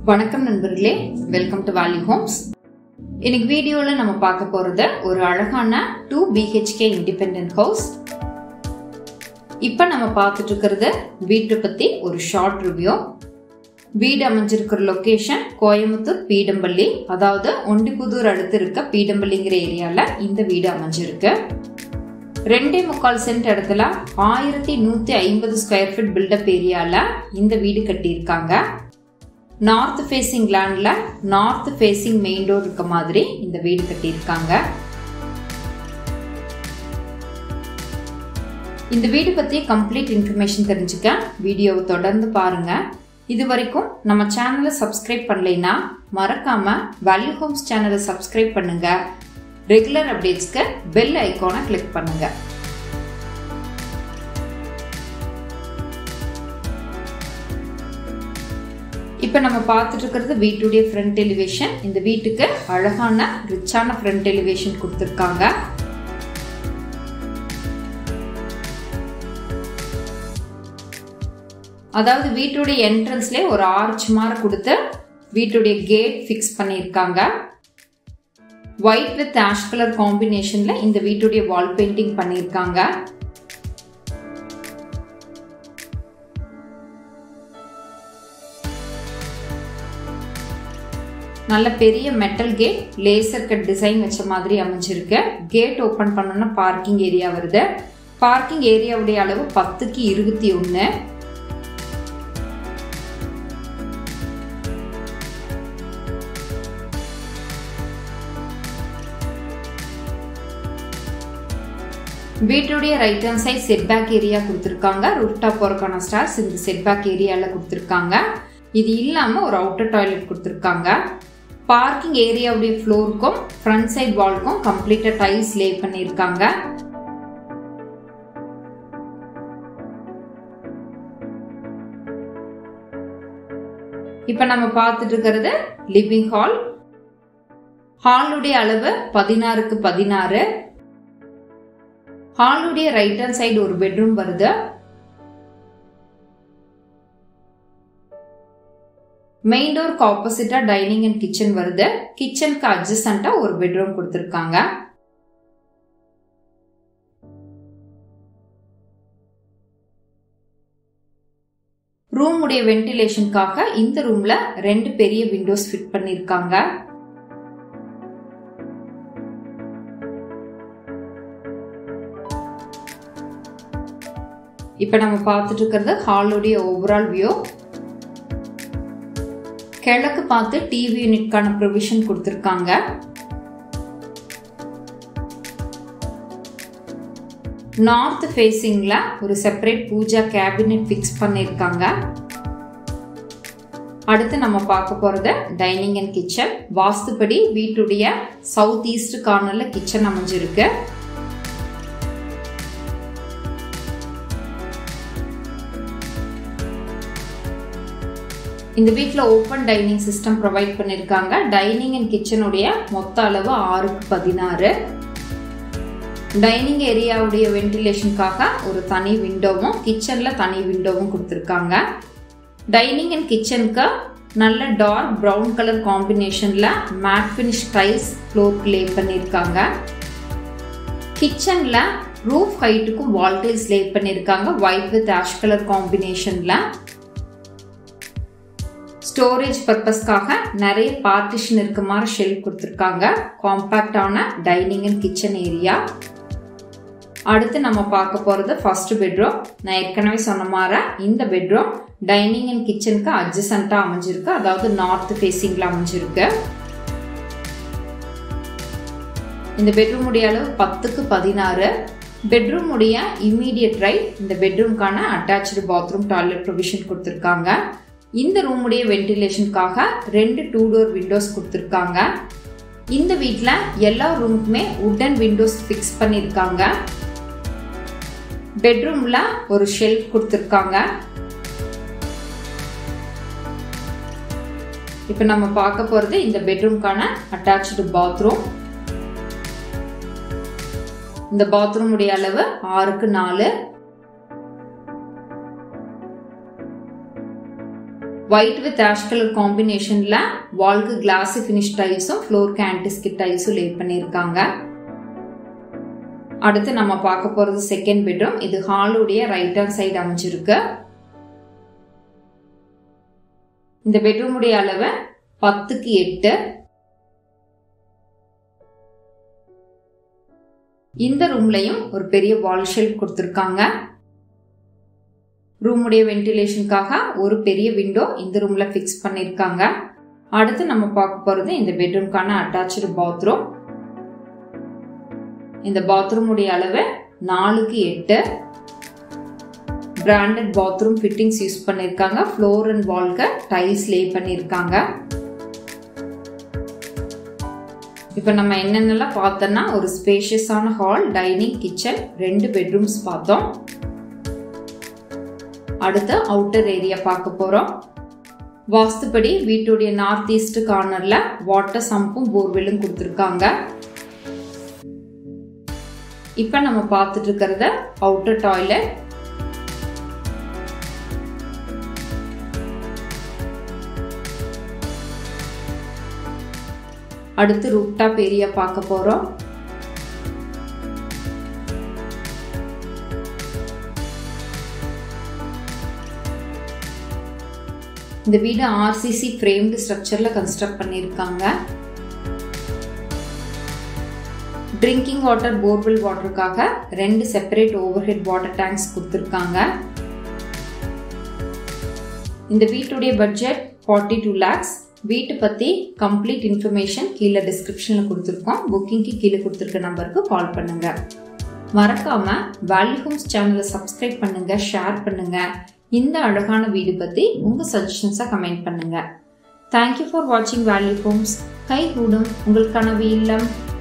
வணக்கம் நண்பர்களே, welcome to ValueHomes. இன்னைக்கு வீடியோல நம்ம பார்க்க போறது ஒரு அழகான 2 BHK இண்டிபெண்டன்ட் ஹவுஸ். இப்போ நம்ம பார்த்துட்டு இருக்கிறது வீட்டை பத்தி ஒரு ஷார்ட் ரிவ்யூ. வீடு அமைஞ்சிருக்கிற லொகேஷன் கோயம்புத்தூர் பீடம்பள்ளி, அதாவது ஒண்டிப்புதூர் அடுத்து இருக்க பீடம்பள்ளிங்கிற ஏரியால இந்த வீடு அமைஞ்சிருக்கு. 2.25 சென்ட் இடத்துல 1150 ஸ்கொயர் ஃபீட் பில்டப் ஏரியால இந்த வீடு கட்டியிருக்காங்க. நார்த் ஃபேசிங் லேண்ட்ல நார்த் ஃபேசிங் மெயின் டோர் இருக்க மாதிரி இந்த வீடு கட்டியிருக்காங்க. இந்த வீடு பத்தி கம்ப்ளீட் இன்ஃபர்மேஷன் தெரிஞ்சுக்க வீடியோவை தொடர்ந்து பாருங்க. இது வரைக்கும் நம்ம சேனலை சப்ஸ்கிரைப் பண்ணலைன்னா மறக்காம ValueHomes சேனலை சப்ஸ்கிரைப் பண்ணுங்க. ரெகுலர் அப்டேட்ஸ்க்கு பெல் ஐகானை கிளிக் பண்ணுங்க. இப்ப நம்ம பார்த்துட்டு இருக்கிறது வீட்டுடைய ஃப்ரண்ட் எலிவேஷன். இந்த வீட்டுக்கு அழகான ரிச்சான ஃப்ரண்ட் எலிவேஷன் கொடுத்திருக்காங்க. அதாவது வீட்டுடைய என்ட்ரன்ஸ்ல ஒரு ஆர்ச் மாதிரி கொடுத்து வீட்டுடைய கேட் ஃபிக்ஸ் பண்ணியிருக்காங்க. ஒயிட் வித் ஆஷ் கலர் காம்பினேஷன்ல இந்த வீட்டுடைய வால் பெயிண்டிங் பண்ணியிருக்காங்க. நல்ல பெரிய metal gate, laser cut design வச்ச மாதிரி அமைஞ்சிருக்கு. கேட் ஓபன் பண்ணோம்னா பார்க்கிங் ஏரியா வருது. பார்க்கிங் ஏரியாவுடைய அளவு 10க்கு 21. வீட்டுடைய right hand side set back area கொடுத்திருக்காங்க. ரூஃப்டாப் போறக்கான ஸ்டார்ஸ் இந்த செட் பேக் ஏரியால கொடுத்திருக்காங்க. இது இல்லாம ஒரு அவுட்டர் டாய்லெட் கொடுத்திருக்காங்க. பார்க்கிங் ஏரியாவுடைய ஃப்ளோருக்கும் ஃப்ரண்ட் சைட் வால்க்கும் கம்ப்ளீட்டா டைல்ஸ் லே பண்ணியிருக்காங்க. இப்ப நம்ம பார்த்துட்டு இருக்கிறது லிவிங் ஹால். ஹாலுடைய அளவு 16க்கு 16. ஹாலுடைய ரைட் ஹேண்ட் சைடு ஒரு பெட்ரூம் வருது. மெயின் டோருக்கு ஆப்போசிட்டா டைனிங் அண்ட் கிச்சன் வருது. கிச்சனுக்கு அட்ஜஸ்டண்டா ஒரு பெட்ரூம் கொடுத்திருக்காங்க. ரூம் உடைய வென்டிலேஷனுக்காக இந்த ரூம்ல 2 பெரிய விண்டோஸ் ஃபிட் பண்ணிருக்காங்க. இப்ப நம்ம பார்த்துட்டு இருக்கிறது ஹாலுடைய ஓவரால் வியூ. கிழக்கு பார்த்து டிவி யூனிட்கான ப்ரொவிஷன் கொடுத்திருக்காங்க. நார்த் ஃபேசிங்ல ஒரு செப்பரேட் பூஜா கேபினெட் ஃபிக்ஸ் பண்ணிருக்காங்க. அடுத்து நம்ம பார்க்க போறது டைனிங் அண்ட் கிச்சன். வாஸ்துபடி வீட்டுடைய சவுத் ஈஸ்ட் கார்னர்ல கிச்சன் அமைஞ்சிருக்கு. இந்த வீட்ல ஓபன் டைனிங் சிஸ்டம் ப்ரொவைட் பண்ணிருக்காங்க. டைனிங் அண்ட் கிச்சனுடைய மொத்த அளவு 6க்கு 16. டைனிங் ஏரியாவுடைய வென்டிலேஷனுக்காக ஒரு தனி விண்டோவும் கிச்சன்ல தனி விண்டோவும் கொடுத்திருக்காங்க. டைனிங் அண்ட் கிச்சனுக்கு நல்ல டார்க் பிரவுன் கலர் காம்பினேஷன்ல மேட் ஃபினிஷ் டைல்ஸ் ஃப்ளோருக்கு லே பண்ணிருக்காங்க. கிச்சன்ல ரூஃப் ஹைட்டுக்கும் வால் டைல்ஸ் லே பண்ணிருக்காங்க. ஒயிட் வித் ஆஷ் கலர் காம்பினேஷன்ல ஸ்டோரேஜ் பர்பஸ்க்காக நிறைய பார்ட்டிஷன் இருக்க மாதிரி ஷெல்ஃப் கொடுத்திருக்காங்க. காம்பாக்டான டைனிங் அண்ட் கிச்சன் ஏரியா. அடுத்து நம்ம பார்க்க போறது ஃபர்ஸ்ட் பெட்ரூம். நான் ஏற்கனவே சொன்ன மாதிரி இந்த பெட்ரூம் டைனிங் அண்ட் கிச்சனுக்கு அட்ஜசன்ட்டா அமைஞ்சிருக்கு. அதாவது நார்த் ஃபேசிங்ல அமைஞ்சிருக்கு. இந்த பெட்ரூம் உடைய அளவு 10க்கு 16. பெட்ரூம் உடைய இமீடியட் ரைட் இந்த பெட்ரூம்கான அட்டாச்டு பாத்ரூம் டாய்லெட் ப்ரொவிஷன் கொடுத்திருக்காங்க. இந்த ரூம் உடைய வென்டிலேஷனுக்காக 2 2 டோர் விண்டோஸ் கொடுத்திருக்காங்க. இந்த வீட்ல எல்லா ரூமுக்குமே வுடன் விண்டோஸ் ஃபிக்ஸ் பண்ணிருக்காங்க. பெட்ரூம்ல ஒரு ஷெல்ஃப் கொடுத்திருக்காங்க. இப்ப நம்ம பார்க்க போறது இந்த பெட்ரூம்கான அட்டாச்டு பாத்ரூம். இந்த பாத்ரூம் உடைய அளவு 6க்கு 4. white with ash color combination la wall ku glassy finish tiles um floor ku anti-skid tiles lay பண்ணிருக்காங்க. அடுத்து நம்ம பார்க்க போறது செகண்ட் பெட்ரூம். இது ஹால் உடைய ரைட் ஹேண்ட் சைடு அமைஞ்சிருக்கு. இந்த பெட்ரூம் உடைய அளவு 10க்கு 8. இந்த ரூம்லயும் ஒரு பெரிய வால் ஷெல்ஃப் கொடுத்திருக்காங்க. ரூம் உடைய வென்டிலேஷனுக்காக ஒரு பெரிய விண்டோ இந்த ரூம்ல ஃபிக்ஸ் பண்ணிருக்காங்க. அடுத்து நம்ம பார்க்க போறது இந்த பெட்ரூம்கான அட்டாச்டு பாத்ரூம். இந்த பாத்ரூம் உடைய அளவு 4க்கு 8. பிராண்டட் பாத்ரூம் ஃபிட்டிங்ஸ் யூஸ் பண்ணிருக்காங்க. ஃப்ளோர் அண்ட் வால்க்கு டைல்ஸ் லே பண்ணிருக்காங்க. இப்போ நம்ம என்னென்னலாம் பார்த்தோம்னா ஒரு ஸ்பேஷியஸான ஹால், டைனிங், கிச்சன், 2 பெட்ரூம்ஸ் பார்த்தோம். அடுத்து அவுட்டர் ஏரியா பார்க்க போறோம். வாஸ்துப்படி வீட்டுடைய நார்த் ஈஸ்ட் கார்னர்ல வாட்டர் சம்பும் போர்வெல்லும் கொடுத்திருக்காங்க. இப்ப நம்ம பார்த்துட்டு இருக்கிறது அவுட்டர் டாய்லெட். அடுத்து ரூஃப்டாப் ஏரியா பார்க்க போறோம். இந்த வீடு ஆர்சிசி ஃப்ரேம்டு ஸ்ட்ரக்சர்ல கன்ஸ்ட்ரக்ட் பண்ணிருக்காங்க. ட்ரிங்கிங் வாட்டர், போர்வெல் வாட்டருக்காக 2 செப்பரேட் ஓவர்ஹெட் வாட்டர் டேங்க்ஸ் கொடுத்திருக்காங்க. இந்த வீட்டுடைய பட்ஜெட் 42 lakhs. வீட்டு பத்தி கம்ப்ளீட் இன்ஃபர்மேஷன் கீழே டிஸ்கிரிப்ஷன்ல கொடுத்துருக்கோம். புக்கிங்க்கு கீழே கொடுத்துருக்க நம்பருக்கு கால் பண்ணுங்க. மறக்காம வேல்யூ ஹோம்ஸ் சேனலை சப்ஸ்கிரைப் பண்ணுங்க, ஷேர் பண்ணுங்க. இந்த அழகான வீடு பத்தி உங்க சஜஷன்ஸை கமெண்ட் பண்ணுங்க. தேங்க்யூ ஃபார் வாட்சிங் வேல்யூ ஹோம்ஸ். கை கூடும் உங்கள் கனவு இல்லம்.